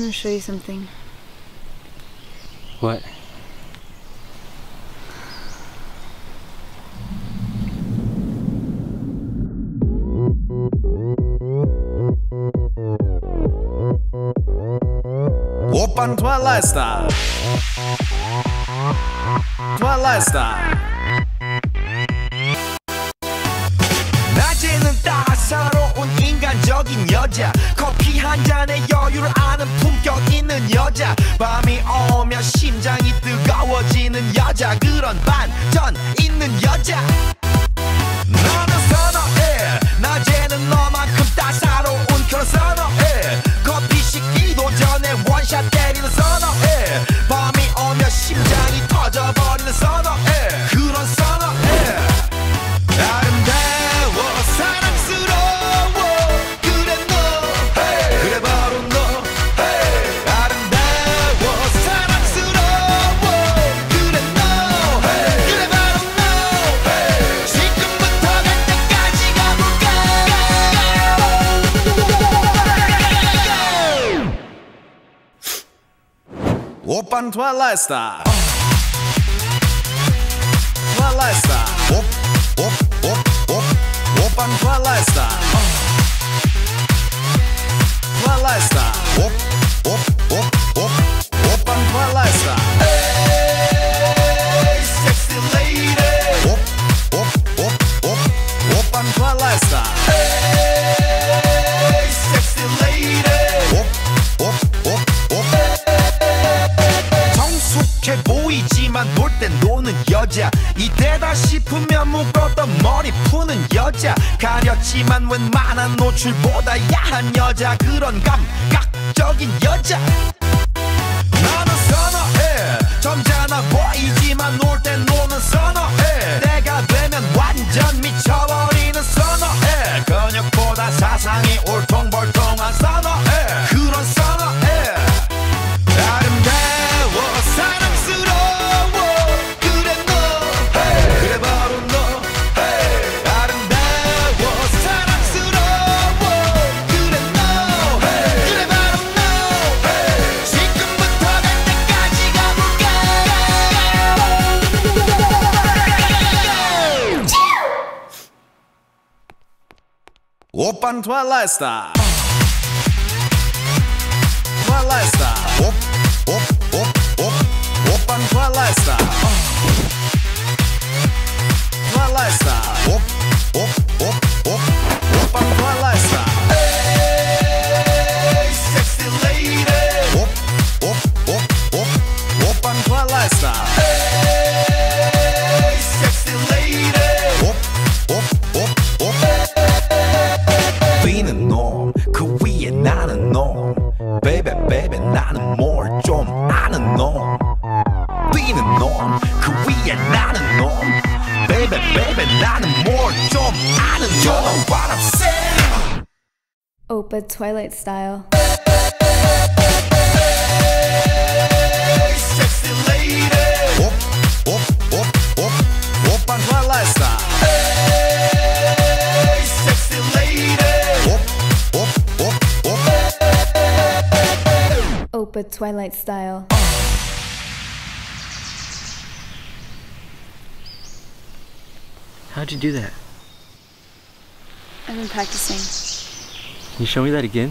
gonna show you something. What? 오빤 Twilight Style. Twilight Style. 낮에는 따사로운 인간적인 여자, 커피 한 잔에 여유를 아는 품격 있는 여자, 밤이 오면 심장이 뜨거워지는 여자, 그런 반전 있는 여자. 너는 선호해, 낮에는 너만큼 따사로운 그런 선호해, 커피 식기도 전에 원샷 때리는 선호해, 밤이 오면 심장이 터져버리는 선호해, 그런 선호해. 아름다워 사랑스러워 그래 너 hey. 그래 바로 너 hey. 아름다워 사랑스러워 그래 너 hey. 그래 바로 너 hey. 지금부터 갈 때까지 가볼까. 오빤 Twilight Style. Twilight Style. 오빤 Twilight Style. Twilight Style. 오빤 Twilight Style. Hey, sexy lady. 오빤 Twilight Style. Hey, sexy lady. 성숙해 보이지만 놀 땐 노는 여자, 이때다 싶으면 묶었던 머리 푸는 여자, 가렸지만 웬만한 노출보다 야한 여자, 그런 감각적인 여자. 나는 선호해, 점잖아 보이지만 놀 땐 노는 선호해, 내가 되면 완전 미쳐버리는 선호해, 근육보다 사상이 울퉁불퉁한 선호해, 그런 선호해. 아름다워 사랑스러워 그래 너 hey. 그래 바로 너 hey. 아름다워 사랑스러워 그래 너 hey. 그래 바로 너 hey. 지금부터 갈 때까지 가볼까. 오빤 Twilight Style. Twilight Style. 오빤 Twilight Style. Twilight Style. 오빤 Twilight Style. Hey, sexy lady. 오빤 Twilight Style. Hey, sexy lady. Being a norm, 그 위에 나는 norm. Baby, baby, 나는 뭘 좀 아는 놈. Being a norm, 그 위에 나는 norm. Baby, baby, 나는 뭘 좀 아는 놈. You know what I'm saying? Opa Twilight Style. Hey, sexy lady. 오빤 Twilight Style. Hey, sexy lady. Opa Twilight Style. How'd you do that? I've been practicing. Can you show me that again?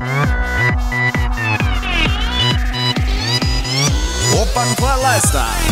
Twilight Style.